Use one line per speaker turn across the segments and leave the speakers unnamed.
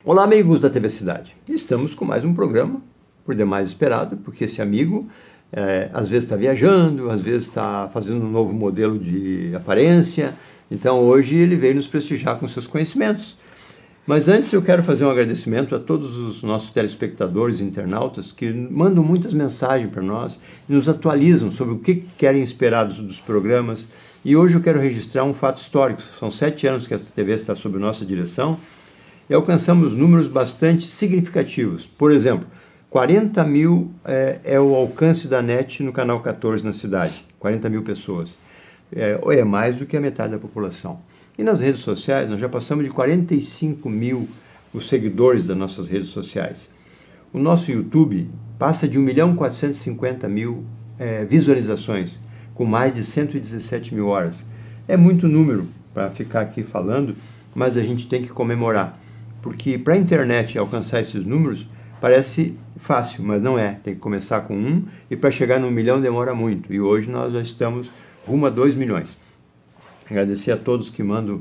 Olá, amigos da TV Cidade. Estamos com mais um programa, por demais esperado, porque esse amigo às vezes está viajando, às vezes está fazendo um novo modelo de aparência. Então hoje ele veio nos prestigiar com seus conhecimentos. Mas antes eu quero fazer um agradecimento a todos os nossos telespectadores e internautas que mandam muitas mensagens para nós e nos atualizam sobre o que querem esperar dos programas. E hoje eu quero registrar um fato histórico. São 7 anos que essa TV está sob nossa direção e alcançamos números bastante significativos. Por exemplo, 40 mil é o alcance da NET no canal 14 na cidade. 40 mil pessoas. É mais do que a metade da população. E nas redes sociais, nós já passamos de 45 mil os seguidores das nossas redes sociais. O nosso YouTube passa de 1.450.000 visualizações, com mais de 117 mil horas. É muito número para ficar aqui falando, mas a gente tem que comemorar. Porque para a internet alcançar esses números parece fácil, mas não é. Tem que começar com 1 e para chegar no 1 milhão demora muito. E hoje nós já estamos rumo a 2 milhões. Agradecer a todos que mandam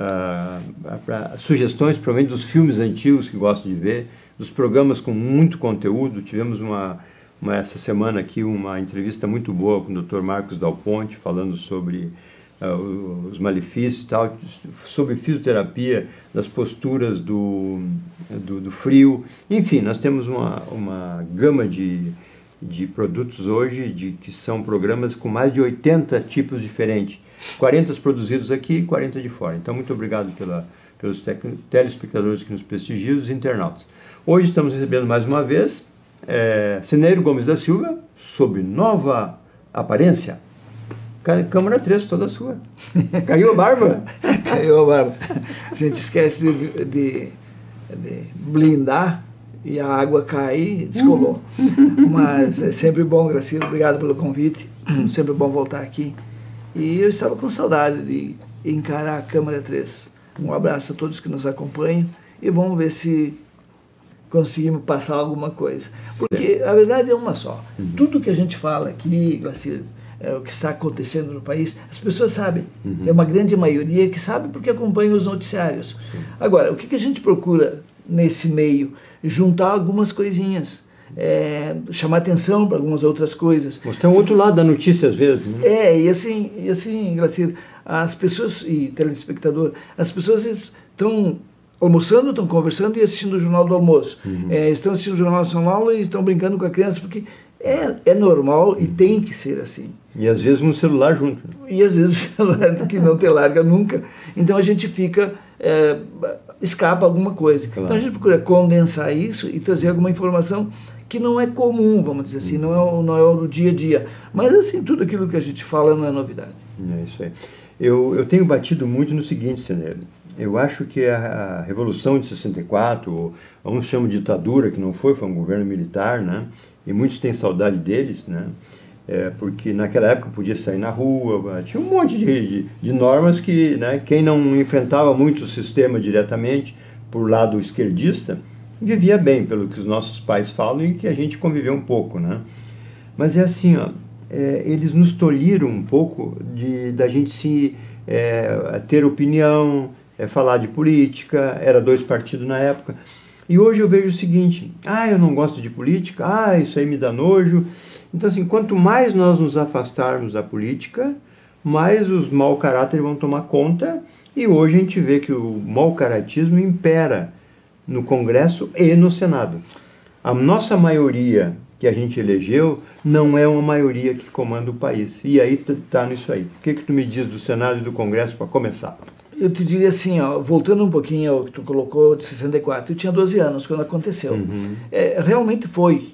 sugestões, provavelmente dos filmes antigos que gostam de ver, dos programas com muito conteúdo. Tivemos essa semana aqui uma entrevista muito boa com o Dr. Marcos Dal Ponte, falando sobre os malefícios e tal, sobre fisioterapia, das posturas do frio. Enfim, nós temos uma gama de produtos hoje, que são programas com mais de 80 tipos diferentes. 40 produzidos aqui e 40 de fora. Então, muito obrigado pelos telespectadores que nos prestigiam, os internautas. Hoje estamos recebendo mais uma vez Cineiro Gomes da Silva, sob nova aparência. Câmara 3, toda sua. Caiu a barba?
Caiu a barba. A gente esquece de blindar e a água cai e descolou. Mas é sempre bom, Graciela, obrigado pelo convite. Sempre bom voltar aqui. E eu estava com saudade de encarar a Câmara 3. Um abraço a todos que nos acompanham e vamos ver se conseguimos passar alguma coisa. Porque a verdade é uma só. Tudo que a gente fala aqui, Graciela, o que está acontecendo no país, as pessoas sabem. É uma grande maioria que sabe porque acompanha os noticiários. Agora, o que a gente procura nesse meio? Juntar algumas coisinhas. Chamar atenção para algumas outras coisas.
Mostrar o outro lado da notícia às vezes, né?
E assim, Graciela, as pessoas, e telespectador, as pessoas estão almoçando, estão conversando e assistindo o Jornal do Almoço. Estão assistindo o Jornal Nacional e estão brincando com a criança, porque é normal e tem que ser assim.
E às vezes um celular junto.
E às vezes o celular que não te larga nunca. Então a gente fica... escapa alguma coisa. Claro. Então a gente procura condensar isso e trazer alguma informação que não é comum, vamos dizer assim, não é o dia a dia. Mas assim, tudo aquilo que a gente fala não é novidade.
É isso aí. Eu tenho batido muito no seguinte, Cineiro. Eu acho que a Revolução de 64, alguns chamam de ditadura, que não foi um governo militar, né? E muitos têm saudade deles, né? Porque naquela época podia sair na rua, tinha um monte de normas que, né, quem não enfrentava muito o sistema diretamente, por lado esquerdista, vivia bem, pelo que os nossos pais falam e que a gente conviveu um pouco, né? Mas é assim, eles nos tolhiram um pouco da gente ter opinião, falar de política, era 2 partidos na época. E hoje eu vejo o seguinte, eu não gosto de política, isso aí me dá nojo. Então, assim, quanto mais nós nos afastarmos da política, mais os mau caráter vão tomar conta. E hoje a gente vê que o mau caratismo impera no Congresso e no Senado. A nossa maioria que a gente elegeu não é uma maioria que comanda o país. E aí está nisso aí. O que tu me diz do Senado e do Congresso para começar?
Eu te diria assim, voltando um pouquinho ao que tu colocou de 64, eu tinha 12 anos quando aconteceu. Realmente foi,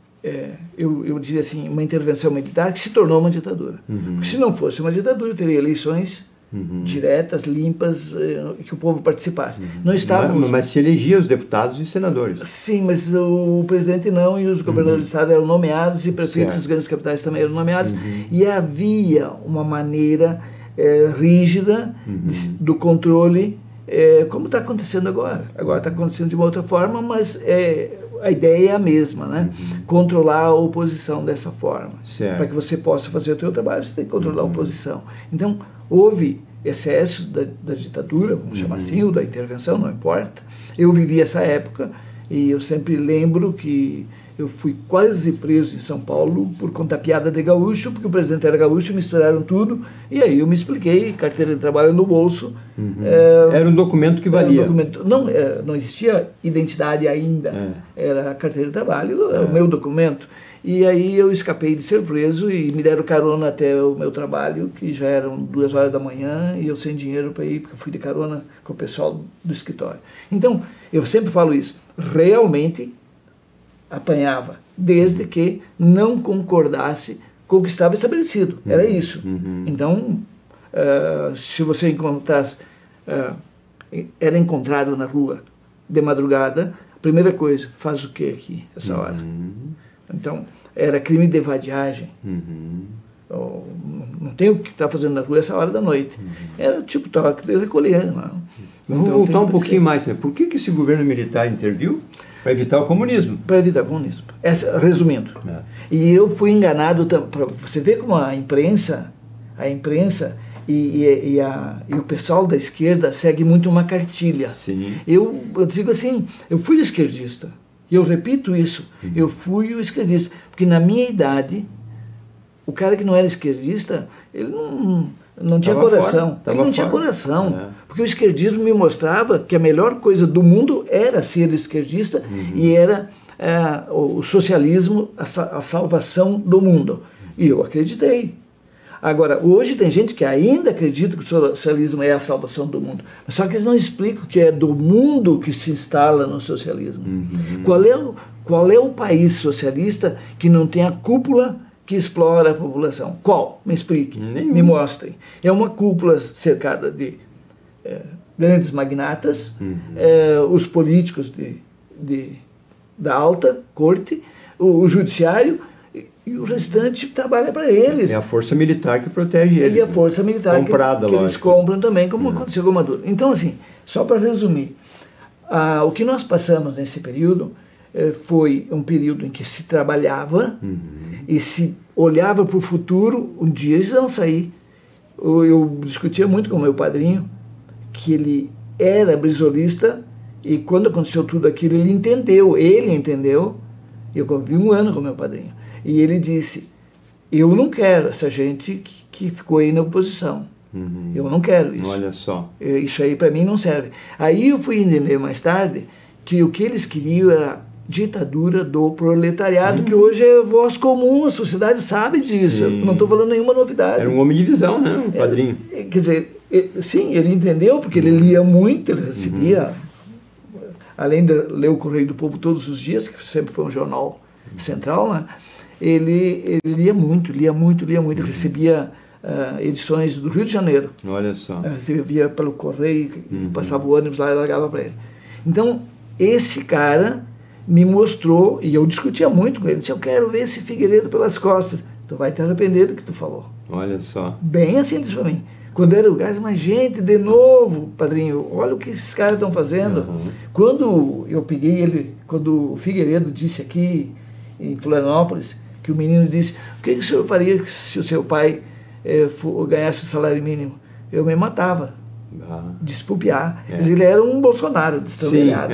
eu diria assim, uma intervenção militar que se tornou uma ditadura. Porque se não fosse uma ditadura, teria eleições diretas, limpas, que o povo participasse. Não estávamos...
Mas se elegia os deputados e senadores.
Sim, mas o presidente não, e os governadores do estado eram nomeados, e prefeitos das grandes capitais também eram nomeados, e havia uma maneira rígida do controle, como está acontecendo agora. Agora está acontecendo de uma outra forma, mas a ideia é a mesma, né? Controlar a oposição dessa forma. Para que você possa fazer o seu trabalho, você tem que controlar a oposição. Então, houve excessos da ditadura, vamos chamar assim, ou da intervenção, não importa. Eu vivi essa época e eu sempre lembro que eu fui quase preso em São Paulo por contar piada de gaúcho, porque o presidente era gaúcho, misturaram tudo, e aí eu me expliquei, carteira de trabalho no bolso.
Era um documento que valia.
Não existia identidade ainda, era a carteira de trabalho, era o meu documento. E aí eu escapei de ser preso e me deram carona até o meu trabalho, que já eram 2 horas da manhã, e eu sem dinheiro para ir, porque eu fui de carona com o pessoal do escritório. Então, eu sempre falo isso, realmente apanhava, desde que não concordasse com o que estava estabelecido. Era isso. Então, se você encontrasse, era encontrado na rua de madrugada, a primeira coisa, faz o que aqui, essa hora? Então, era crime de vadiagem. Não tem o que estar fazendo na rua essa hora da noite. Era tipo toque de recolher.
Vamos voltar um pouquinho mais. Né? Por que esse governo militar interviu? Para evitar o comunismo.
Para evitar o comunismo. Resumindo. E eu fui enganado, você vê como a imprensa e o pessoal da esquerda segue muito uma cartilha.
Sim.
Eu digo assim, eu fui esquerdista. E eu repito isso, eu fui o esquerdista. Porque na minha idade, o cara que não era esquerdista, ele não tinha coração. Ele não tinha coração. Porque o esquerdismo me mostrava que a melhor coisa do mundo era ser esquerdista e era o socialismo, a salvação do mundo. E eu acreditei. Agora, hoje tem gente que ainda acredita que o socialismo é a salvação do mundo. Só que eles não explicam que é do mundo que se instala no socialismo. Qual é o país socialista que não tem a cúpula que explora a população? Qual? Me explique, me mostrem. É uma cúpula cercada de grandes magnatas, os políticos da alta corte, o judiciário, e o restante trabalha para eles.
É a força militar que protege eles.
E a força militar
comprada,
que eles compram também, como aconteceu com o Maduro. Então, assim, só para resumir, o que nós passamos nesse período foi um período em que se trabalhava e se olhava para o futuro, um dia eles vão sair. Eu discutia muito com o meu padrinho, que ele era brisolista, e quando aconteceu tudo aquilo, ele entendeu, eu convivi 1 ano com o meu padrinho, e ele disse, eu não quero essa gente que ficou aí na oposição, eu não quero isso.
Olha só.
Isso aí para mim não serve. Aí eu fui entender mais tarde que o que eles queriam era ditadura do proletariado, que hoje é voz comum, a sociedade sabe disso. Eu não estou falando nenhuma novidade.
Era um homem de visão, né, o padrinho.
Quer dizer, sim, ele entendeu, porque ele lia muito, ele recebia, além de ler o Correio do Povo todos os dias, que sempre foi um jornal central, né, ele lia muito, ele recebia edições do Rio de Janeiro.
Olha só.
Recebia pelo Correio, passava o ônibus lá e largava para ele. Então, esse cara me mostrou, e eu discutia muito com ele, disse, eu quero ver esse Figueiredo pelas costas. Tu vai te arrepender do que tu falou.
Olha só.
Bem assim, disse para mim. Quando era o gás, mas gente, de novo, padrinho, olha o que esses caras estão fazendo. Quando eu peguei ele, quando o Figueiredo disse aqui em Florianópolis, que o menino disse, o que o senhor faria se o seu pai ganhasse o salário mínimo? Eu me matava. De espupiar. Ele era um Bolsonaro destrabalhado.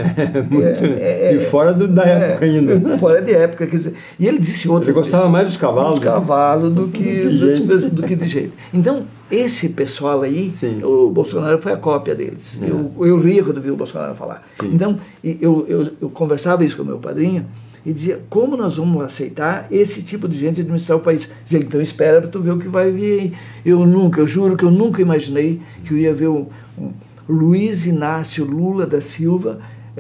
E fora da época ainda.
Fora de época. Quer dizer, e ele disse outras
Ele gostava mais dos cavalos.
Dos cavalos do que de jeito. Então, esse pessoal aí, o Bolsonaro foi a cópia deles. Eu ria quando vi o Bolsonaro falar. Então, eu conversava isso com o meu padrinho e dizia, como nós vamos aceitar esse tipo de gente administrar o país? Dizia, então espera para tu ver o que vai vir aí. Eu juro que eu nunca imaginei que eu ia ver um Luiz Inácio Lula da Silva,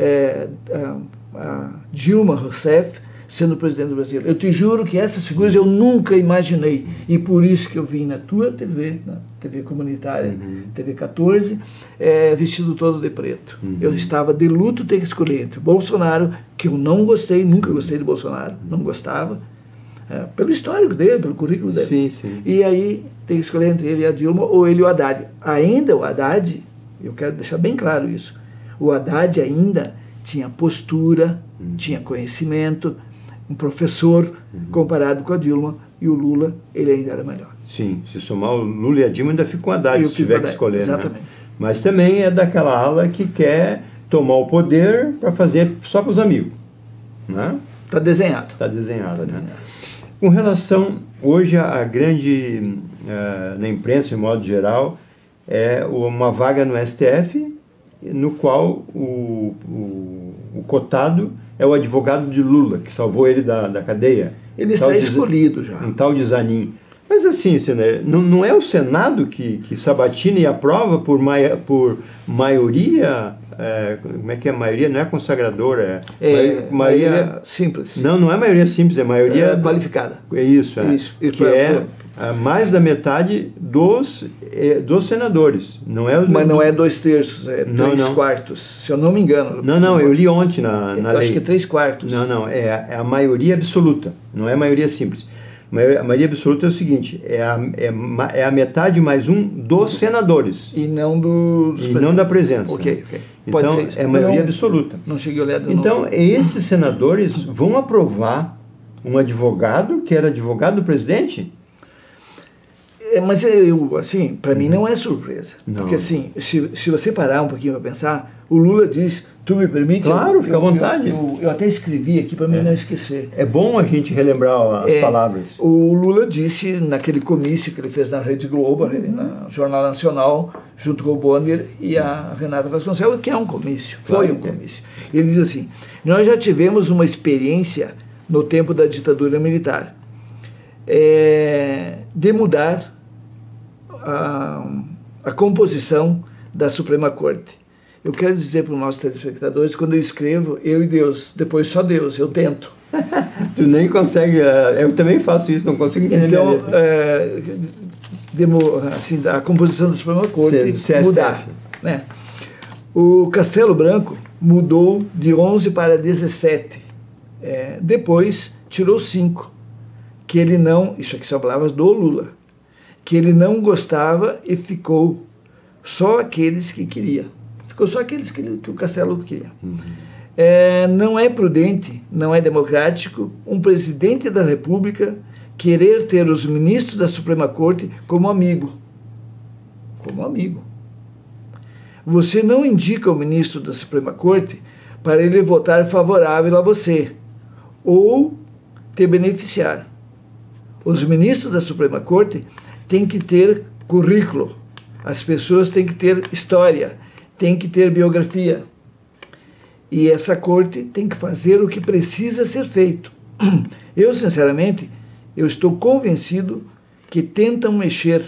a Dilma Rousseff sendo presidente do Brasil. Eu te juro que essas figuras eu nunca imaginei. E por isso que eu vim na tua TV, na TV comunitária, TV 14, vestido todo de preto. Eu estava de luto, ter que escolher entre o Bolsonaro, que eu não gostei, nunca gostei de Bolsonaro, não gostava, pelo histórico dele, pelo currículo dele. E aí tem que escolher entre ele e a Dilma, ou ele e o Haddad. Ainda o Haddad, eu quero deixar bem claro isso, o Haddad ainda tinha postura, tinha conhecimento, um professor, comparado com a Dilma, e o Lula, ele ainda era melhor.
Sim, se somar o Lula e a Dilma ainda fica com Haddad, se tiver que escolher.
Exatamente.
Né? Mas também é daquela ala que quer tomar o poder para fazer só para os amigos. Né?
Está desenhado.
Está desenhado, né? Com relação, hoje a grande, na imprensa, em modo geral, é uma vaga no STF, no qual o cotado é o advogado de Lula, que salvou ele da cadeia.
Ele está escolhido já.
Um tal de Zanin. Mas assim, não é o Senado que sabatina e aprova por maioria, como é que é a maioria? Não é consagradora,
maioria simples.
Não é maioria simples, é maioria
qualificada.
É isso, que é mais da metade dos senadores.
Mas não é 2/3, é 3/4, se eu não me engano.
Não, eu li ontem na lei.
Acho que é 3/4.
Não, é a maioria absoluta, não é a maioria simples. A maioria absoluta é o seguinte, é a metade mais um dos senadores.
E não dos...
E não da presença.
Ok.
Pode ser isso. É a maioria absoluta.
Não cheguei a olhar de novo.
Então, esses senadores vão aprovar um advogado que era advogado do presidente?
Mas assim, para mim não é surpresa. Não. Porque assim, se você parar um pouquinho para pensar, o Lula diz, tu me permite?
Claro, fica à vontade.
Eu até escrevi aqui para mim não esquecer.
É bom a gente relembrar as palavras.
O Lula disse naquele comício que ele fez na Rede Globo, no Jornal Nacional, junto com o Bonner e a Renata Vasconcelos, que é um comício, foi um comício. Ele diz assim, nós já tivemos uma experiência no tempo da ditadura militar, de mudar a composição da Suprema Corte. Eu quero dizer para os nossos telespectadores, quando eu escrevo, eu e Deus, depois só Deus, eu tento.
Tu nem consegue, eu também faço isso, não consigo entender.
Então, assim, a composição da Suprema Corte mudar. Né? O Castelo Branco mudou de 11 para 17. Depois tirou 5. Que ele não, isso aqui são palavras do Lula, que ele não gostava e ficou só aqueles que queria. Ficou só aqueles que o Castelo queria. Não é prudente, não é democrático um presidente da República querer ter os ministros da Suprema Corte como amigo. Como amigo. Você não indica o ministro da Suprema Corte para ele votar favorável a você ou te beneficiar. Os ministros da Suprema Corte têm que ter currículo, as pessoas têm que ter história, têm que ter biografia. E essa corte tem que fazer o que precisa ser feito. Eu, sinceramente, eu estou convencido que tentar mexer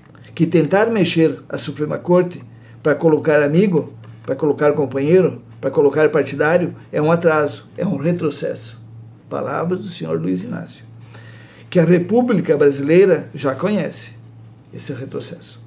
a Suprema Corte para colocar amigo, para colocar companheiro, para colocar partidário, é um atraso, é um retrocesso. Palavras do senhor Luiz Inácio. Que a República Brasileira já conhece esse retrocesso.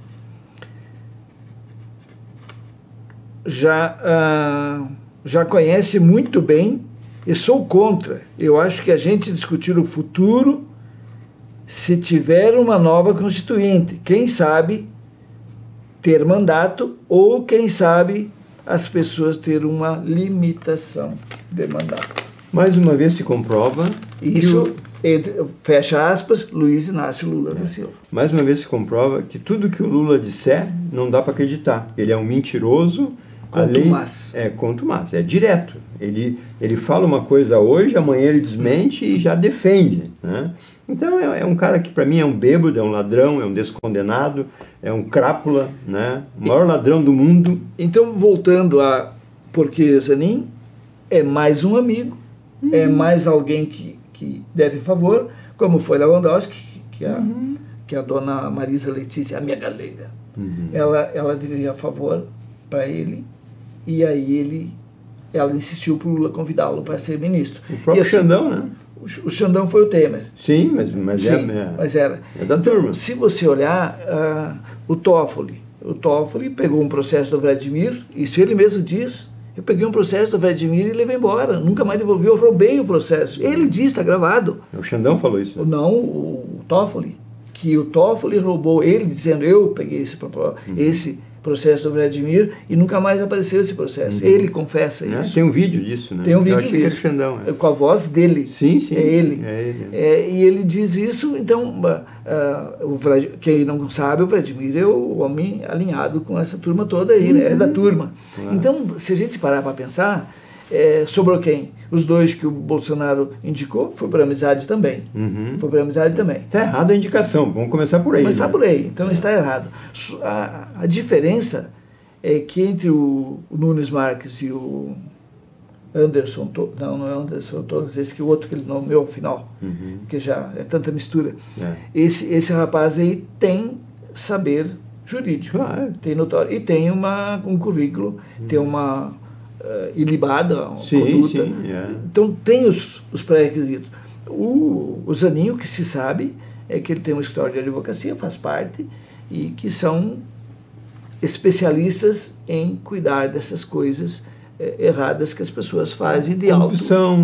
Já conhece muito bem e sou contra. Eu acho que a gente discutir o futuro se tiver uma nova Constituinte. Quem sabe ter mandato ou, quem sabe, as pessoas ter uma limitação de mandato.
Mais uma vez se comprova...
Isso... fecha aspas, Luiz Inácio Lula da Silva.
Mais uma vez se comprova que tudo que o Lula disser não dá para acreditar. Ele é um mentiroso.
Contumaz.
Contumaz, é direto. Ele fala uma coisa hoje, amanhã ele desmente e já defende. Né? Então é um cara que para mim é um bêbado, é um ladrão, é um descondenado, é um crápula, né? O maior ladrão do mundo.
Então, voltando porque Zanin é mais um amigo, é mais alguém que deve favor, como foi Lewandowski, que a dona Marisa Letícia, a minha galera, ela devia favor para ele, e aí ela insistiu para o Lula convidá-lo para ser ministro.
O próprio Xandão, né?
O Xandão foi o Temer.
Sim, mas
era.
É da turma.
Se você olhar, o Toffoli pegou um processo do Vladimir, isso ele mesmo diz. Eu peguei um processo do Vladimir e levei embora. Nunca mais devolvi, eu roubei o processo. Ele diz, está gravado.
O Xandão falou isso. Né?
Não, o Toffoli. Que o Toffoli roubou, ele dizendo, eu peguei esse processo do Vladimir, e nunca mais apareceu esse processo. Ele confessa isso.
Tem um vídeo disso, né?
Tem um vídeo
disso.
Que é Xandão, com a voz dele.
Sim, sim.
É ele.
É ele.
E ele diz isso, então, quem não sabe, o Vladimir é o homem alinhado com essa turma toda aí, né? É da turma. Então, se a gente parar para pensar, sobrou quem? Os dois que o Bolsonaro indicou, foi por amizade também. Foi por amizade também.
Está errado a indicação, vamos começar por aí.
Começar por aí, então está errado. A diferença é que entre o Nunes Marques e o Anderson, não é Anderson Torres, esse que o outro que ele nomeou ao final, que já é tanta mistura. Esse rapaz aí tem saber jurídico, tem notório, e tem um currículo, tem uma ilibada, conduta. Então tem os pré-requisitos. O Zaninho, que se sabe, é que ele tem um escritório de advocacia, faz parte, e que são especialistas em cuidar dessas coisas erradas que as pessoas fazem de alto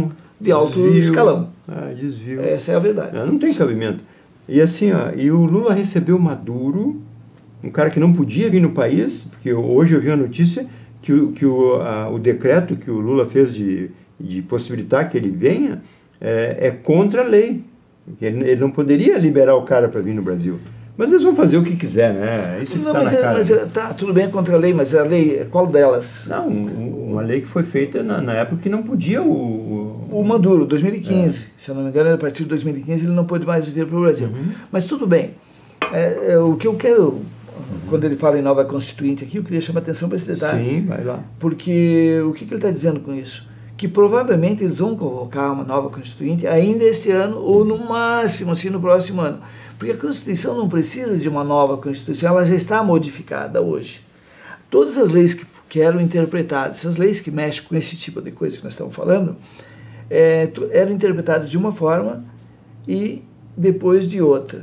escalão.
Desvio.
Essa é a verdade.
Não tem cabimento. E assim, e o Lula recebeu Maduro, um cara que não podia vir no país, porque hoje eu vi a notícia que o decreto que o Lula fez de possibilitar que ele venha é contra a lei. Ele não poderia liberar o cara para vir no Brasil. Mas eles vão fazer o que quiser, né? Isso
não, tá na cara. Mas tá, tudo bem contra a lei, mas a lei, qual delas?
Não, uma lei que foi feita na época que não podia
o Maduro, 2015. Se eu não me engano, a partir de 2015 ele não pôde mais vir para o Brasil. Mas tudo bem. O que eu quero... Quando ele fala em nova constituinte aqui, eu queria chamar a atenção para esse detalhe.
Sim, vai lá.
Porque o que ele está dizendo com isso? Que provavelmente eles vão convocar uma nova constituinte ainda este ano, ou no máximo, assim, no próximo ano. Porque a Constituição não precisa de uma nova Constituição, ela já está modificada hoje. Todas as leis que eram interpretadas, essas leis que mexem com esse tipo de coisa que nós estamos falando, eram interpretadas de uma forma e depois de outra.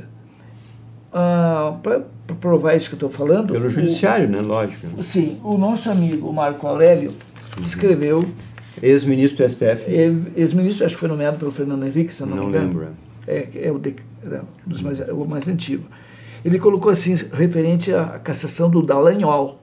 Para provar isso que eu estou falando...
Pelo judiciário, né? Lógico.
Sim, o nosso amigo Marco Aurélio escreveu...
Ex-ministro do STF.
Ex-ministro, acho que foi nomeado pelo Fernando Henrique, se eu não me engano.
Lembro.
O mais antigo. Ele colocou assim, referente à cassação do Dallagnol.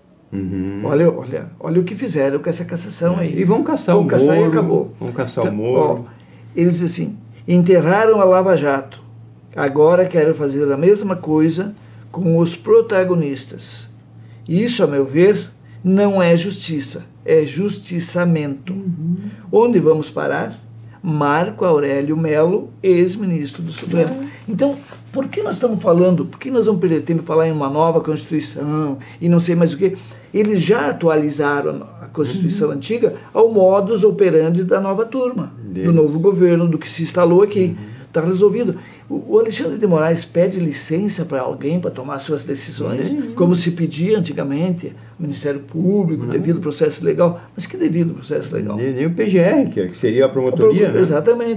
Olha o que fizeram com essa cassação aí.
E vão caçar o Moro.
Vão caçar e acabou.
Vão caçar o Moro.
Ele diz assim, enterraram a Lava Jato. Agora quero fazer a mesma coisa com os protagonistas. Isso, a meu ver, não é justiça, é justiçamento. Onde vamos parar? Marco Aurélio Melo, ex-ministro do Supremo. Então, por que nós estamos falando, por que nós vamos perder tempo em falar em uma nova Constituição e não sei mais o que? Eles já atualizaram a Constituição antiga ao modus operandi da nova turma, do novo governo, do que se instalou aqui. Está resolvido. O Alexandre de Moraes pede licença para alguém para tomar suas decisões, como se pedia antigamente, o Ministério Público, devido processo legal. Mas que devido processo legal?
Nem o PGR, que seria a promotoria, né?
Exatamente.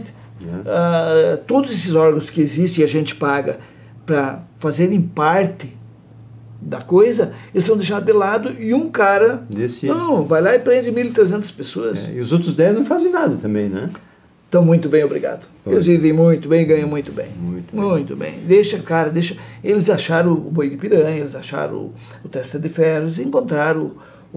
Todos esses órgãos que existem e a gente paga para fazerem parte da coisa, eles são deixados de lado e um cara vai lá e prende 1.300 pessoas.
E os outros 10 não fazem nada também, né?
Estão muito bem, obrigado. Eles vivem muito bem, ganham muito bem. Muito bem. Deixa. Eles acharam o boi de piranha, eles acharam o testa de ferro, eles encontraram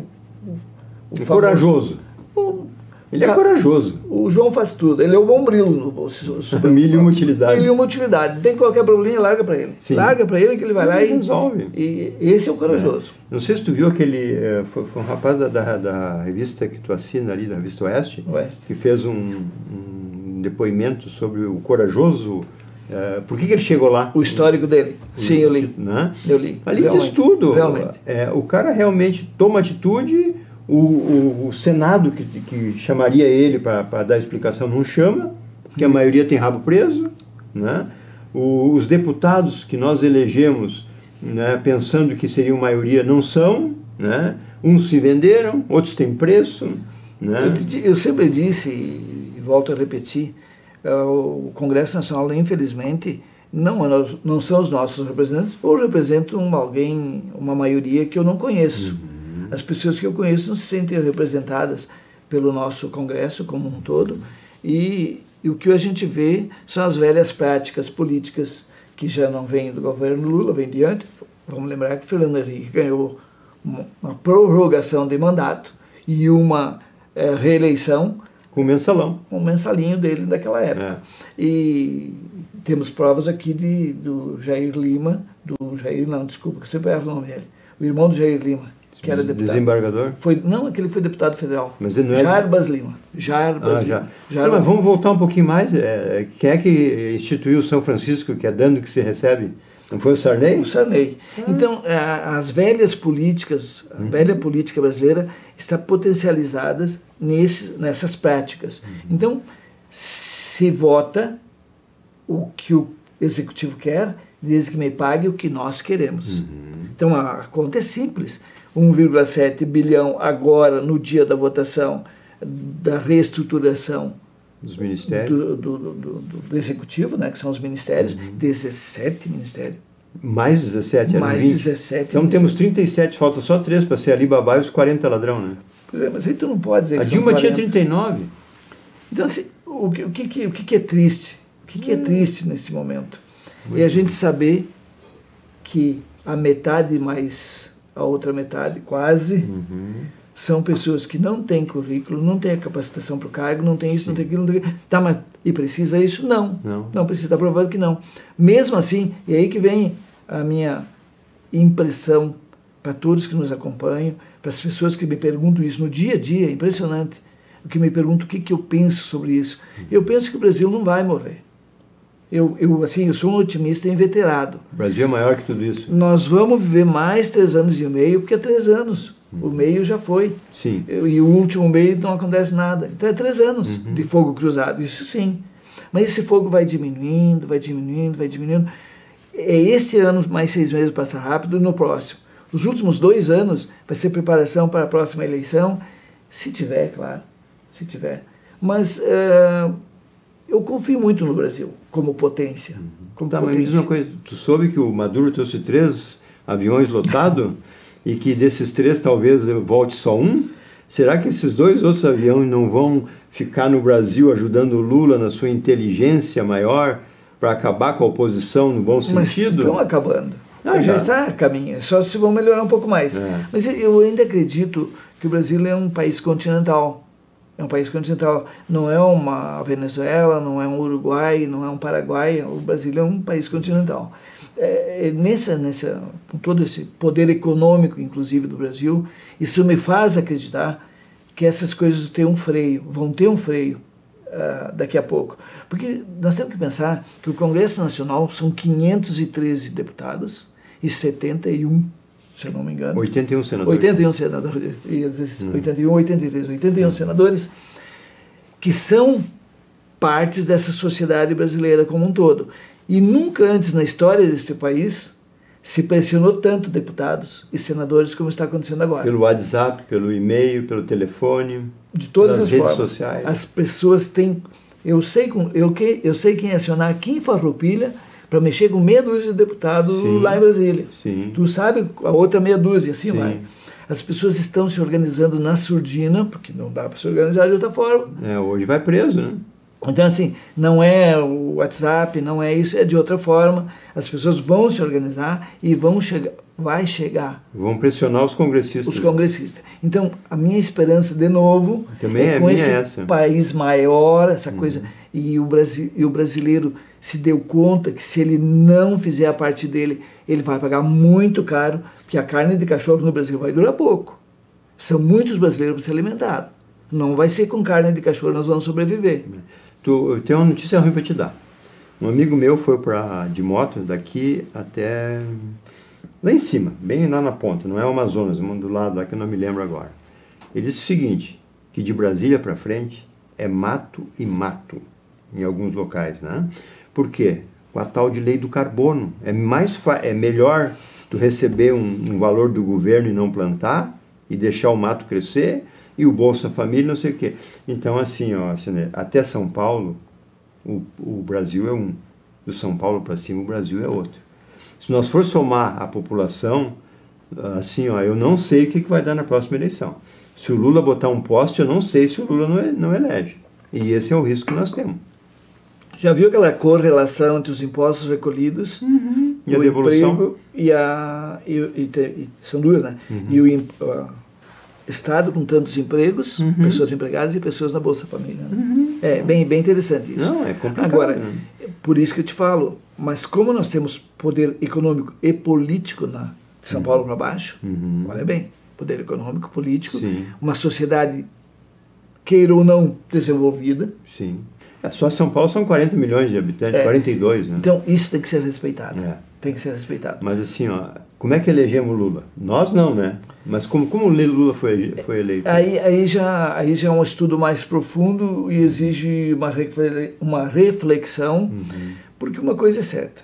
o famoso,
corajoso. Ele é corajoso.
O João faz tudo. Ele é o Bombril no
Mil e uma utilidade.
Mil e uma utilidade. Tem qualquer problema, larga para ele.
Sim.
Larga para ele que ele vai lá e
resolve.
E esse é o corajoso.
Não sei se tu viu aquele... Foi um rapaz da revista que tu assina ali, da revista Oeste. Que fez um depoimento sobre o corajoso. Por que ele chegou lá?
O histórico dele. Sim, eu li.
Né?
Eu li.
Ali diz tudo.
Realmente.
O cara realmente toma atitude. O Senado, que chamaria ele para dar explicação, não chama, porque a maioria tem rabo preso. Né? Os deputados que nós elegemos, né, pensando que seriam maioria, não são. Né? Uns se venderam, outros têm preço. Né?
Eu sempre disse, e volto a repetir, o Congresso Nacional, infelizmente, não são os nossos representantes, ou representam uma maioria que eu não conheço. As pessoas que eu conheço não se sentem representadas pelo nosso Congresso como um todo, e o que a gente vê são as velhas práticas políticas que já não vêm do governo Lula, vêm de antes. Vamos lembrar que Fernando Henrique ganhou uma prorrogação de mandato e uma reeleição
com o mensalão.
Com o mensalinho dele daquela época. E temos provas aqui do Jair Lima, desculpa, que eu sempre erro o nome dele, o irmão do Jair Lima, que era deputado.
Desembargador?
Aquele foi deputado federal.
Mas ele não é...
Jarbas Lima.
Não, mas vamos voltar um pouquinho mais. Quem é que instituiu o São Francisco, que é dando que se recebe? Não foi o Sarney?
O Sarney. Então, as velhas políticas, a velha política brasileira está potencializada nessas práticas. Então, se vota o que o executivo quer, desde que me pague o que nós queremos. Então, a conta é simples. 1,7 bilhão agora, no dia da votação, da reestruturação
dos ministérios
do executivo, né, que são os ministérios, 17 ministérios.
Mais 17?
Mais
20.
17.
Então temos 37, falta só 3 para ser Alibaba e os 40 ladrão, né?
Pois é, mas aí tu não pode dizer que
a Dilma tinha 39.
Então, assim, o que é triste? O que é triste nesse momento? É a gente saber que a metade mais a outra metade, quase, são pessoas que não têm currículo, não têm a capacitação para o cargo, não tem isso, não tem aquilo, não tem aquilo. Tá, mas e precisa isso? Não precisa, está provado que não. Mesmo assim, e aí que vem a minha impressão para todos que nos acompanham, para as pessoas que me perguntam isso no dia a dia, é impressionante, o que me perguntam o que eu penso sobre isso. Eu penso que o Brasil não vai morrer. Eu sou um otimista inveterado.
O Brasil é maior que tudo isso.
Nós vamos viver mais 3 anos e meio, porque é 3 anos. O meio já foi.
Sim.
E o último meio não acontece nada. Então é 3 anos de fogo cruzado, isso sim. Mas esse fogo vai diminuindo, vai diminuindo, vai diminuindo. Esse ano, mais 6 meses passa rápido, no próximo. Os últimos 2 anos vai ser preparação para a próxima eleição, se tiver, claro, se tiver. Mas eu confio muito no Brasil, como potência.
Mas me diz uma coisa, tu soube que o Maduro trouxe 3 aviões lotados e que desses 3 talvez volte só 1? Será que esses 2 outros aviões não vão ficar no Brasil ajudando o Lula na sua inteligência maior para acabar com a oposição no bom sentido?
Mas estão acabando. Já está a caminho, só se vão melhorar um pouco mais. Mas eu ainda acredito que o Brasil é um país continental. É um país continental, não é uma Venezuela, não é um Uruguai, não é um Paraguai, o Brasil é um país continental. Com todo esse poder econômico, inclusive, do Brasil, isso me faz acreditar que essas coisas vão ter um freio daqui a pouco. Porque nós temos que pensar que o Congresso Nacional são 513 deputados e 71, se eu não me engano.
81 senadores.
81 senadores, e às vezes 81, 83, 81 senadores, que são partes dessa sociedade brasileira como um todo. E nunca antes na história deste país se pressionou tanto deputados e senadores como está acontecendo agora.
Pelo WhatsApp, pelo e-mail, pelo telefone,
de todas as
redes
formas
sociais.
As pessoas têm... Eu sei quem acionar aqui em Farroupilha para mexer com meia dúzia de deputados lá em Brasília.
Sim.
Tu sabe a outra meia dúzia, assim vai. As pessoas estão se organizando na surdina, porque não dá para se organizar de outra forma.
Hoje vai preso, né?
Então, assim, não é o WhatsApp, não é isso, é de outra forma. As pessoas vão se organizar e vai chegar.
Vão pressionar os congressistas.
Os congressistas. Então, a minha esperança, de novo,
também
com esse país maior, essa coisa. E o brasileiro se deu conta que se ele não fizer a parte dele, ele vai pagar muito caro, porque a carne de cachorro no Brasil vai durar pouco. São muitos brasileiros para ser alimentados. Não vai ser com carne de cachorro nós vamos sobreviver.
Eu tenho uma notícia ruim para te dar. Um amigo meu foi de moto daqui até lá em cima, bem lá na ponta, não é o Amazonas, do lado lá que eu não me lembro agora. Ele disse o seguinte, que de Brasília para frente é mato e mato em alguns locais, né? Por quê? Com a tal de lei do carbono. É melhor tu receber um valor do governo e não plantar e deixar o mato crescer e o Bolsa Família, não sei o quê. Então, assim, até São Paulo, o Brasil é um. Do São Paulo para cima, o Brasil é outro. Se nós for somar a população, assim, eu não sei o que vai dar na próxima eleição. Se o Lula botar um poste, eu não sei se o Lula não elege. E esse é o risco que nós temos.
Já viu aquela correlação entre os impostos recolhidos
E a
o
devolução?
emprego são duas, né? E o Estado com tantos empregos, pessoas empregadas e pessoas na Bolsa Família. Né? É bem interessante isso.
Não, é complicado.
Agora,
né?
por isso que eu te falo, mas como nós temos poder econômico e político de São Paulo para baixo, olha bem, poder econômico, político,
Sim.
uma sociedade, queira ou não, desenvolvida.
Sim. Só São Paulo são 40 milhões de habitantes, 42, né?
Então, isso tem que ser respeitado.
É.
Tem que ser respeitado.
Mas assim, ó, como é que elegemos Lula? Nós não, né? Mas como o Lula foi eleito?
Aí já é um estudo mais profundo e exige uma reflexão, porque uma coisa é certa.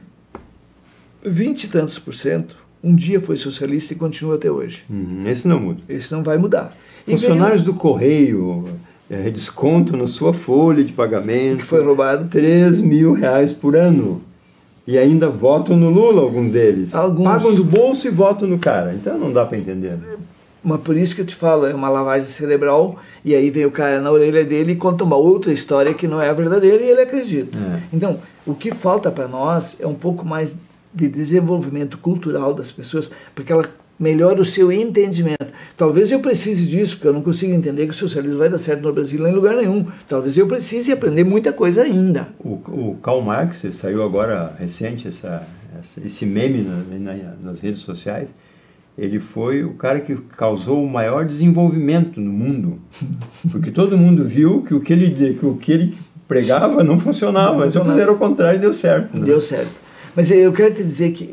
20 e tantos % um dia foi socialista e continua até hoje.
Esse não muda.
Esse não vai mudar.
Funcionários do Correio, desconto na sua folha de pagamento.
Que foi roubado.
R$3.000 por ano. E ainda votam no Lula, algum deles.
Alguns.
Pagam do bolso e votam no cara. Então não dá para entender. Né?
Mas por isso que eu te falo, é uma lavagem cerebral, e aí vem o cara na orelha dele e conta uma outra história que não é a verdadeira e ele acredita. Então, o que falta para nós é um pouco mais de desenvolvimento cultural das pessoas, porque ela melhora o seu entendimento. Talvez eu precise disso, porque eu não consigo entender que o socialismo vai dar certo no Brasil em lugar nenhum. Talvez eu precise aprender muita coisa ainda.
O Karl Marx, saiu agora recente esse meme nas redes sociais, ele foi o cara que causou o maior desenvolvimento no mundo. Porque todo mundo viu que o que ele pregava não funcionava. Então fizeram o contrário e deu certo. Né?
Deu certo. Mas eu quero te dizer que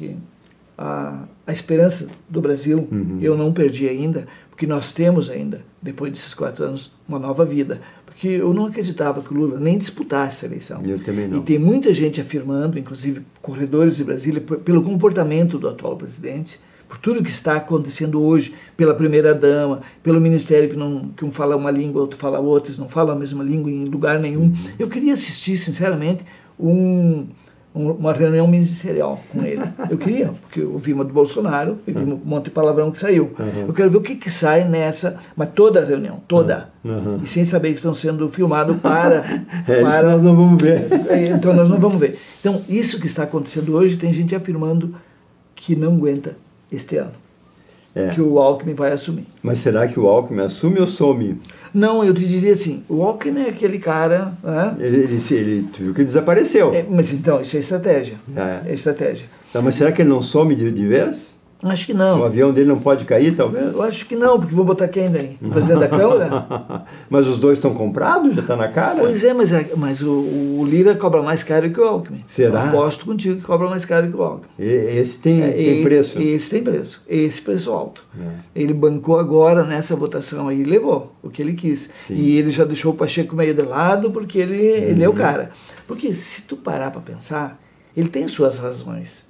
a esperança do Brasil eu não perdi ainda, porque nós temos ainda, depois desses 4 anos, uma nova vida. Porque eu não acreditava que o Lula nem disputasse essa eleição.
Eu também não.
E tem muita gente afirmando, inclusive corredores de Brasília, pelo comportamento do atual presidente, por tudo que está acontecendo hoje, pela primeira-dama, pelo ministério que um fala uma língua, outro fala outra, eles não falam a mesma língua em lugar nenhum. Eu queria assistir, sinceramente, uma reunião ministerial com ele. Eu queria, porque eu vi uma do Bolsonaro, eu vi um monte de palavrão que saiu. Eu quero ver o que sai nessa, mas toda a reunião, toda. E sem saber que estão sendo filmados para...
Isso nós não vamos ver.
Então nós não vamos ver. Então isso que está acontecendo hoje, tem gente afirmando que não aguenta este ano. Que o Alckmin vai assumir.
Mas será que o Alckmin assume ou some?
Não, eu te diria assim, o Alckmin é aquele cara... Né?
Ele viu que ele desapareceu.
Mas então, isso é estratégia. É estratégia.
Não, mas será que ele não some de vez?
Acho que não.
O avião dele não pode cair, talvez?
Eu acho que não, porque vou botar quem daí? O presidente da Câmara?
Mas os dois estão comprados? Já está na cara?
Pois é, mas o Lira cobra mais caro que o Alckmin.
Será?
Eu aposto contigo que cobra mais caro que o Alckmin.
Esse tem preço?
Esse tem preço. Esse preço alto. Ele bancou agora nessa votação aí e levou o que ele quis. Sim. E ele já deixou o Pacheco meio de lado porque ele é o cara. Porque se tu parar para pensar, ele tem suas razões.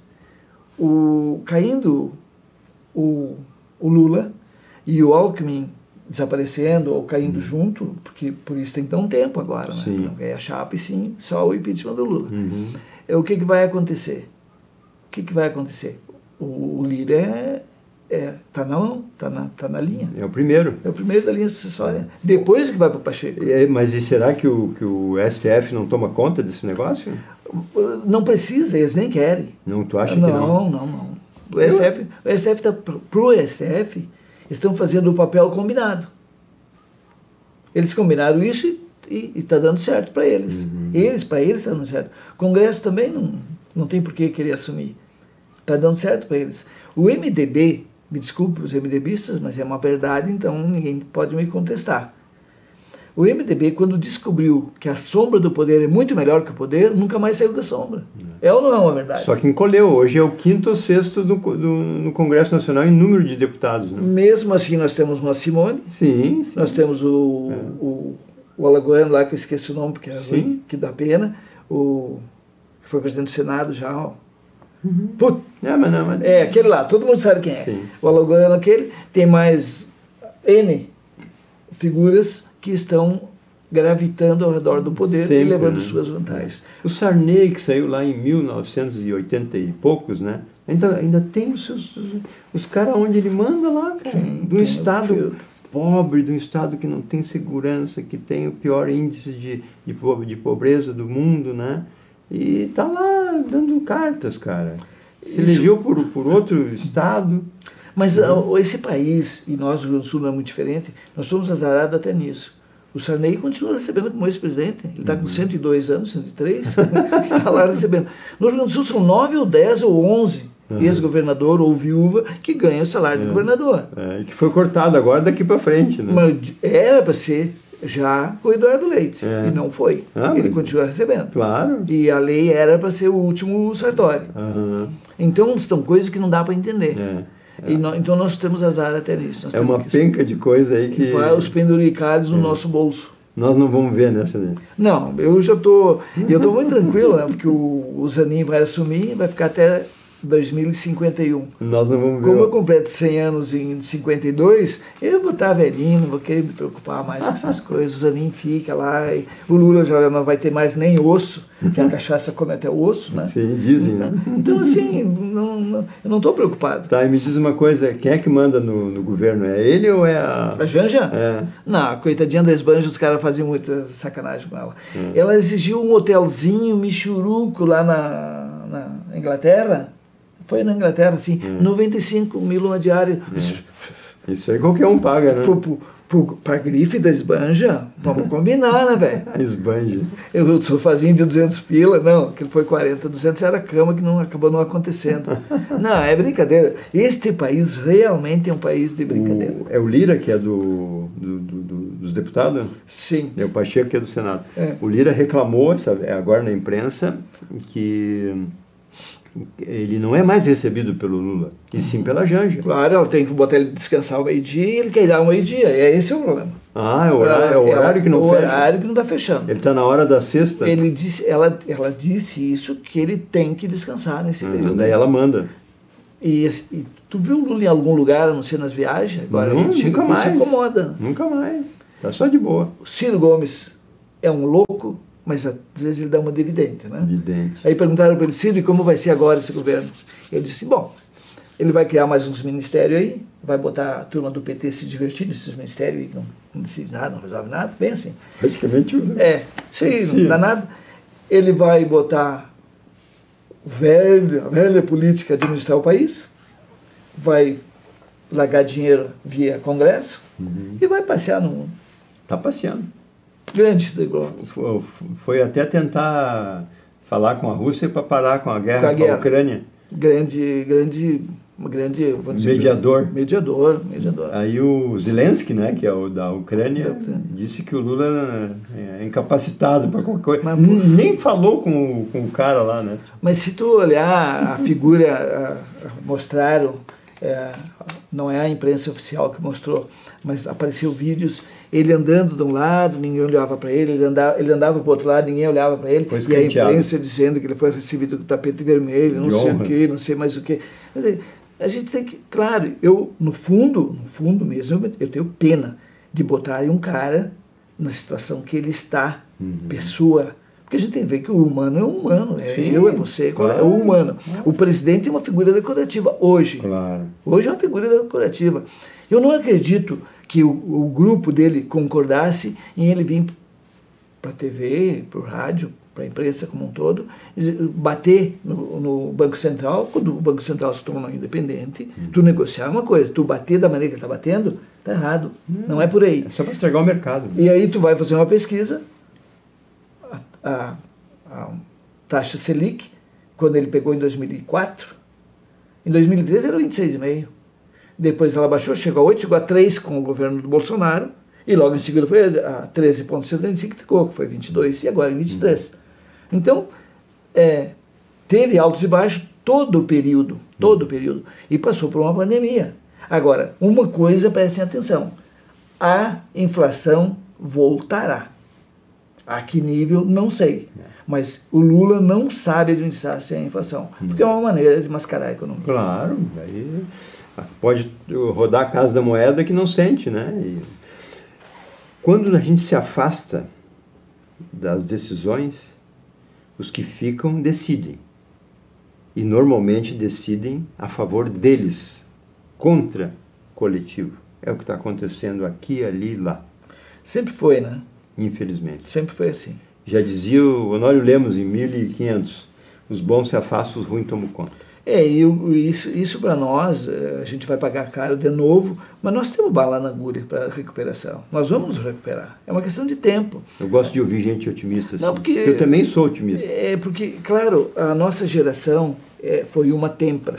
Caindo o Lula e o Alckmin desaparecendo ou caindo junto, porque por isso tem que dar um tempo agora, né? Não ganhar a chapa e sim só o impeachment do Lula. O que vai acontecer? O que vai acontecer? O Lira tá na linha.
É o primeiro.
É o primeiro da linha sucessória. Depois que vai para o Pacheco.
Mas e será que o STF não toma conta desse negócio?
Não precisa, eles nem querem.
Não, tu acha que não?
Não. O STF tá, pro STF, estão fazendo o papel combinado. Eles combinaram isso e está dando certo para eles. Para eles está dando certo. O Congresso também não tem por que querer assumir. Está dando certo para eles. O MDB, me desculpe os MDBistas, mas é uma verdade, então ninguém pode me contestar. O MDB, quando descobriu que a sombra do poder é muito melhor que o poder, nunca mais saiu da sombra. É ou não é uma verdade?
Só que encolheu. Hoje é o 5º ou 6º no Congresso Nacional em número de deputados. Né?
Mesmo assim, nós temos uma Simone.
Sim.
Nós temos o alagoano lá, que eu esqueci o nome, porque é ruim, que dá pena. Que foi presidente do Senado já, ó. Putz. Aquele lá, todo mundo sabe quem é.
Sim.
O alagoano aquele. Tem mais N figuras que estão gravitando ao redor do poder sempre, e levando suas vantagens.
O Sarney, que saiu lá em 1980 e poucos, né? Ainda tem os caras onde ele manda lá, cara. De um estado pobre, de um estado que não tem segurança, que tem o pior índice de pobreza do mundo, né? e tá lá dando cartas, cara. Se elegeu por outro estado.
Mas esse país, e nós, o Rio Grande do Sul, não é muito diferente, nós somos azarados até nisso. O Sarney continua recebendo como ex-presidente. Ele está com 102 anos, 103, está lá recebendo. No Rio Grande do Sul são 9 ou 10 ou 11 ex-governador ou viúva que ganham o salário de governador.
E que foi cortado agora daqui para frente. Né?
Mas era para ser já com o Eduardo Leite, e não foi. Ele continua recebendo.
Claro.
E a lei era para ser o último Sartori. Então, são coisas que não dá para entender. Então nós temos azar até nisso.
É uma penca de coisa aí que...
vai os penduricalhos no nosso bolso.
Nós não vamos ver nessa daí.
Não, eu já estou muito tranquilo, né? Porque o Zanin vai assumir e vai ficar até 2051.
Nós não vamos ver.
Como eu completo 100 anos em 52, eu vou estar velhinho, não vou querer me preocupar mais com essas coisas. O Zanin fica lá, e o Lula já não vai ter mais nem osso, que a cachaça come até o osso, né?
Sim, dizem, né?
Então, assim, eu não estou preocupado.
Tá, e me diz uma coisa, quem é que manda no governo? É ele ou é a...
A Janja?
É.
Não, a coitadinha da Esbanja, os caras faziam muita sacanagem com ela. Ela exigiu um hotelzinho michuruco lá na Inglaterra. Foi na Inglaterra, assim, 95 mil uma diária.
Isso aí qualquer um paga, né?
Pra grife da Esbanja, vamos combinar, né, velho?
A Esbanja.
Eu sofazinho de 200 pila, não, aquilo foi 40, 200 era cama que acabou não acontecendo. Não, é brincadeira. Este país realmente é um país de brincadeira.
É o Lira que é dos deputados?
Sim.
É o Pacheco que é do Senado. O Lira reclamou, sabe, agora na imprensa, que... ele não é mais recebido pelo Lula, e sim pela Janja.
Claro, ela tem que botar ele descansar ao meio-dia e ele quer dar ao meio-dia. Esse é o problema.
É o horário que não fecha?
O horário que não está fechando.
Ele está na hora da sexta?
Ela disse isso, que ele tem que descansar nesse período.
Daí ela manda.
E tu viu o Lula em algum lugar, a não ser nas viagens? Agora
nunca mais.
Se incomoda.
Nunca mais. Está só de boa.
O Ciro Gomes é um louco, mas às vezes ele dá uma dividente, né?
Dividente.
Aí perguntaram para ele, Ciro, e como vai ser agora esse governo? Ele disse, bom, ele vai criar mais uns ministérios aí, vai botar a turma do PT se divertir nesses ministérios aí, que não decide nada, não resolve nada, bem assim.
Praticamente
sim, não dá nada. Ele vai botar a velha política de administrar o país, vai largar dinheiro via Congresso e vai passear no mundo.
Está passeando.
Grande negócio.
Foi até tentar falar com a Rússia para parar com a guerra com a Ucrânia.
Grande
mediador.
Mediador.
Aí o Zelensky, né, que é o da Ucrânia, disse que o Lula é incapacitado para qualquer coisa. Mas, nem falou com o cara lá, né?
Mas se tu olhar a figura, mostraram, não é a imprensa oficial que mostrou, mas apareceu vídeos, ele andando de um lado, ninguém olhava para ele, ele andava para o outro lado, ninguém olhava para ele, e a imprensa dizendo que ele foi recebido com tapete vermelho, não sei o que, não sei mais o que. Mas a gente tem que, claro, eu no fundo mesmo, eu tenho pena de botar um cara na situação que ele está, pessoa, porque a gente tem que ver que o humano é humano, eu, é você, claro. É o humano. O presidente é uma figura decorativa hoje.
Claro.
Hoje é uma figura decorativa. Eu não acredito que o grupo dele concordasse em ele vir para a TV, para o rádio, para a imprensa como um todo, bater no Banco Central. Quando o Banco Central se torna independente, tu negociar uma coisa, tu bater da maneira que está batendo, está errado, não é por aí.
É só para estragar o mercado.
E aí tu vai fazer uma pesquisa, a taxa Selic, quando ele pegou em 2004, em 2013 era 26,5%. Depois ela baixou, chegou a 8, chegou a 3 com o governo do Bolsonaro, e logo em seguida foi a 13,75 que ficou, que foi 22, e agora em 23. Então, teve altos e baixos todo o período, e passou por uma pandemia. Agora, uma coisa, prestem atenção, a inflação voltará. A que nível, não sei. Mas o Lula não sabe administrar sem a inflação, porque é uma maneira de mascarar a economia.
Claro, aí pode rodar a casa da moeda que não sente, né? E quando a gente se afasta das decisões, os que ficam decidem. E normalmente decidem a favor deles, contra o coletivo. É o que está acontecendo aqui, ali, lá.
Sempre foi, né?
Infelizmente.
Sempre foi assim.
Já dizia o Honório Lemos em 1500, os bons se afastam, os ruins tomam conta.
Isso para nós, a gente vai pagar caro de novo, mas nós temos bala na agulha para recuperação. Nós vamos nos recuperar. É uma questão de tempo.
Eu gosto de ouvir gente otimista assim.
Não, porque,
eu também sou otimista.
Porque, claro, a nossa geração foi uma têmpera.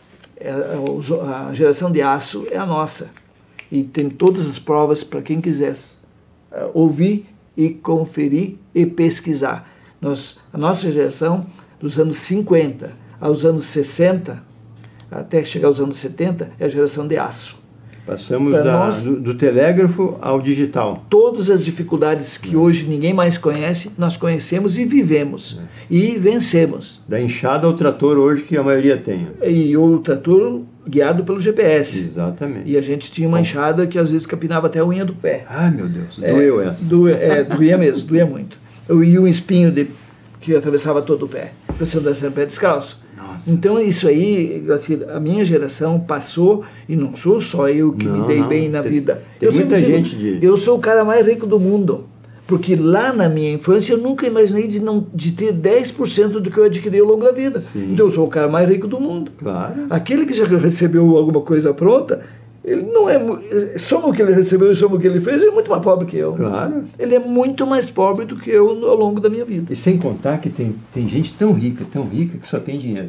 A geração de aço é a nossa. E tem todas as provas para quem quisesse ouvir e conferir e pesquisar. A nossa geração, dos anos 50 aos anos 60, até chegar aos anos 70, é a geração de aço.
Passamos do telégrafo ao digital.
Todas as dificuldades que hoje ninguém mais conhece, nós conhecemos e vivemos. E vencemos.
Da enxada ao trator hoje que a maioria tem.
E o trator guiado pelo GPS.
Exatamente.
E a gente tinha uma enxada que às vezes capinava até a unha do pé.
Ah, meu Deus, doeu essa.
Doía mesmo, doía muito. E um espinho que atravessava todo o pé. Você andava sempre pé descalço.
Nossa.
Então isso aí, assim, a minha geração passou, e não sou só eu que me dei bem na vida.
Tem muita gente
eu sou o cara mais rico do mundo. Porque lá na minha infância eu nunca imaginei de ter 10% do que eu adquiri ao longo da vida.
Sim.
Então eu sou o cara mais rico do mundo.
Claro.
Aquele que já recebeu alguma coisa pronta, ele não é... Só o que ele recebeu e só o que ele fez, ele é muito mais pobre que eu.
Claro.
Ele é muito mais pobre do que eu ao longo da minha vida.
E sem contar que tem gente tão rica que só tem dinheiro.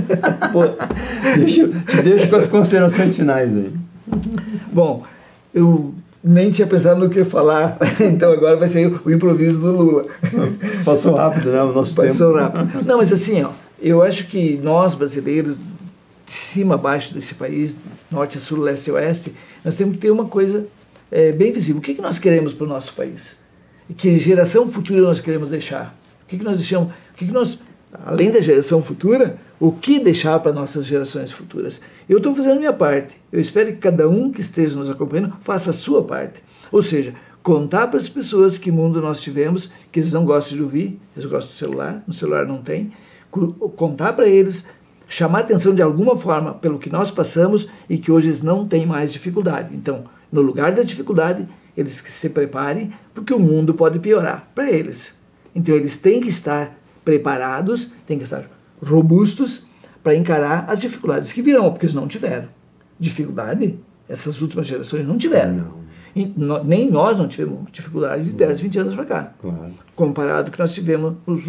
Te deixo com as considerações finais aí.
Bom, eu nem tinha pensado no que falar, então agora vai ser o improviso do Lula.
Passou rápido, né? O nosso tempo.
Passou rápido. Não, mas assim, eu acho que nós brasileiros, de cima a baixo desse país, norte a sul, leste a oeste, nós temos que ter uma coisa bem visível. O que nós queremos para o nosso país? E que geração futura nós queremos deixar? O que nós deixamos? Além da geração futura, o que deixar para nossas gerações futuras? Eu estou fazendo a minha parte. Eu espero que cada um que esteja nos acompanhando faça a sua parte. Ou seja, contar para as pessoas que mundo nós tivemos, que eles não gostam de ouvir, eles gostam do celular, no celular não tem. Contar para eles, chamar atenção de alguma forma pelo que nós passamos e que hoje eles não têm mais dificuldade. Então, no lugar da dificuldade, eles que se preparem, porque o mundo pode piorar para eles. Então, eles têm que estar preparados, têm que estar robustos para encarar as dificuldades que virão, porque eles não tiveram. Dificuldade, essas últimas gerações não tiveram. Nem nós não tivemos dificuldade de 10, 20 anos para cá.
Claro.
Comparado com o que nós tivemos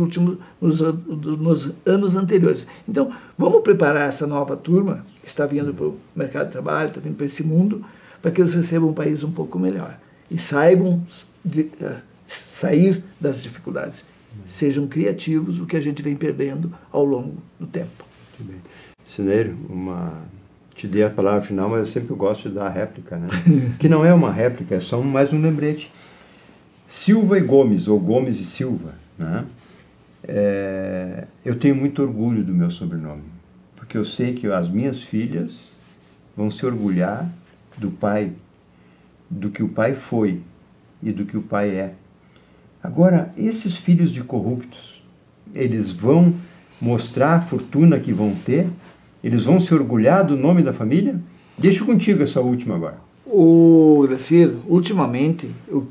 nos anos anteriores. Então, vamos preparar essa nova turma que está vindo para o mercado de trabalho, está vindo para esse mundo, para que eles recebam um país um pouco melhor. E saibam sair das dificuldades. Sejam criativos, o que a gente vem perdendo ao longo do tempo.
Muito bem. Sinério, te dei a palavra final, mas eu sempre gosto de dar a réplica, né? Que não é uma réplica, é só mais um lembrete. Silva e Gomes, ou Gomes e Silva, né? Eu tenho muito orgulho do meu sobrenome, porque eu sei que as minhas filhas vão se orgulhar do pai, do que o pai foi e do que o pai é. Agora, esses filhos de corruptos, eles vão mostrar a fortuna que vão ter? Eles vão se orgulhar do nome da família? Deixo contigo essa última agora.
Graciela, ultimamente,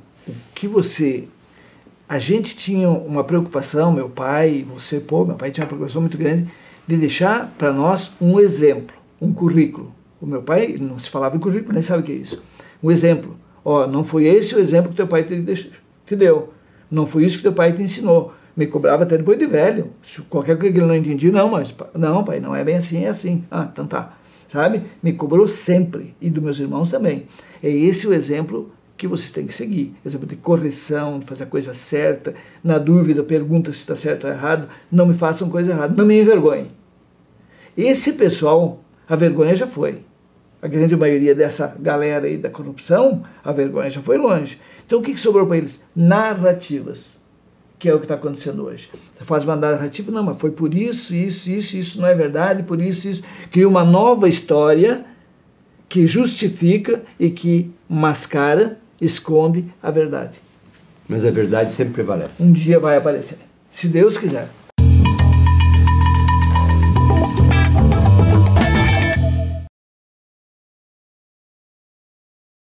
a gente tinha uma preocupação, meu pai, meu pai tinha uma preocupação muito grande de deixar para nós um exemplo, um currículo. O meu pai não se falava em currículo, nem sabe o que é isso. Um exemplo. Não foi esse o exemplo que teu pai te deu. Não foi isso que teu pai te ensinou. Me cobrava até depois de velho. Qualquer coisa que ele não entendia, não, pai, não é bem assim, é assim. Então tá. Sabe? Me cobrou sempre. E dos meus irmãos também. É esse o exemplo que vocês têm que seguir. Exemplo de correção, de fazer a coisa certa. Na dúvida, pergunta se está certo ou errado. Não me façam coisa errada. Não me envergonhem. Esse pessoal, a vergonha já foi. A grande maioria dessa galera aí da corrupção, a vergonha já foi longe. Então o que sobrou para eles? Narrativas, que é o que está acontecendo hoje. Você faz uma narrativa, não, mas foi por isso, isso não é verdade, por isso. Cria uma nova história que justifica e que mascara, esconde a verdade.
Mas a verdade sempre prevalece.
Um dia vai aparecer, se Deus quiser.